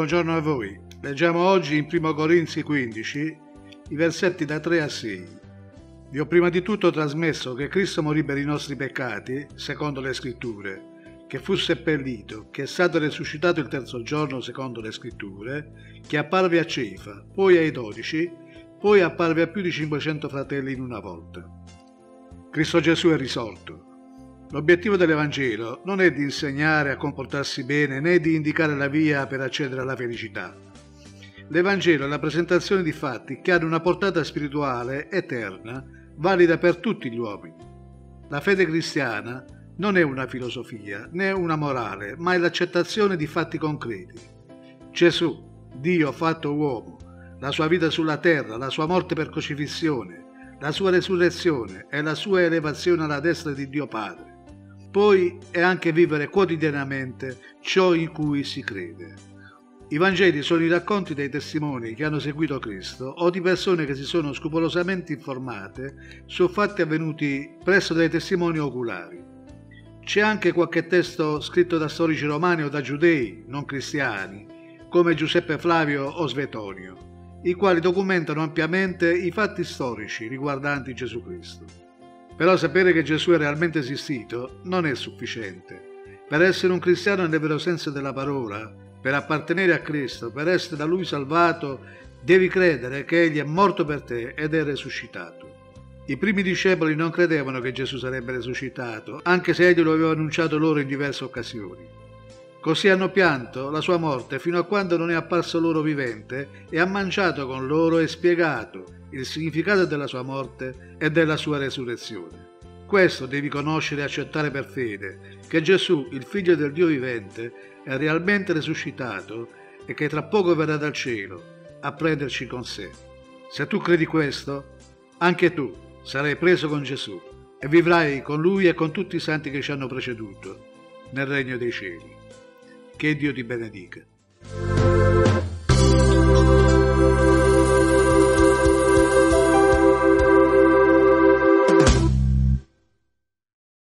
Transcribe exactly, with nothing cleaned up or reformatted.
buongiorno a voi. Leggiamo oggi in primo Corinzi quindici i versetti da tre a sei. Vi ho prima di tutto trasmesso che Cristo morì per i nostri peccati, secondo le Scritture, che fu seppellito, che è stato resuscitato il terzo giorno, secondo le Scritture, che apparve a Cefa, poi ai dodici, poi apparve a più di cinquecento fratelli in una volta. Cristo Gesù è risorto. L'obiettivo dell'Evangelo non è di insegnare a comportarsi bene né di indicare la via per accedere alla felicità. L'Evangelo è la presentazione di fatti che hanno una portata spirituale eterna, valida per tutti gli uomini. La fede cristiana non è una filosofia né una morale, ma è l'accettazione di fatti concreti. Gesù, Dio fatto uomo, la sua vita sulla terra, la sua morte per crocifissione, la sua resurrezione e la sua elevazione alla destra di Dio Padre. Poi è anche vivere quotidianamente ciò in cui si crede. I Vangeli sono i racconti dei testimoni che hanno seguito Cristo o di persone che si sono scrupolosamente informate su fatti avvenuti presso dei testimoni oculari. C'è anche qualche testo scritto da storici romani o da giudei non cristiani, come Giuseppe Flavio o Svetonio, i quali documentano ampiamente i fatti storici riguardanti Gesù Cristo. Però sapere che Gesù è realmente esistito non è sufficiente. Per essere un cristiano nel vero senso della parola, per appartenere a Cristo, per essere da Lui salvato, devi credere che Egli è morto per te ed è resuscitato. I primi discepoli non credevano che Gesù sarebbe resuscitato, anche se Egli lo aveva annunciato loro in diverse occasioni. Così hanno pianto la sua morte fino a quando non è apparso loro vivente e ha mangiato con loro e spiegato il significato della sua morte e della sua resurrezione. Questo devi conoscere e accettare per fede, che Gesù, il Figlio del Dio vivente, è realmente resuscitato e che tra poco verrà dal cielo a prenderci con sé. Se tu credi questo, anche tu sarai preso con Gesù e vivrai con Lui e con tutti i santi che ci hanno preceduto nel regno dei cieli. Che Dio ti benedica.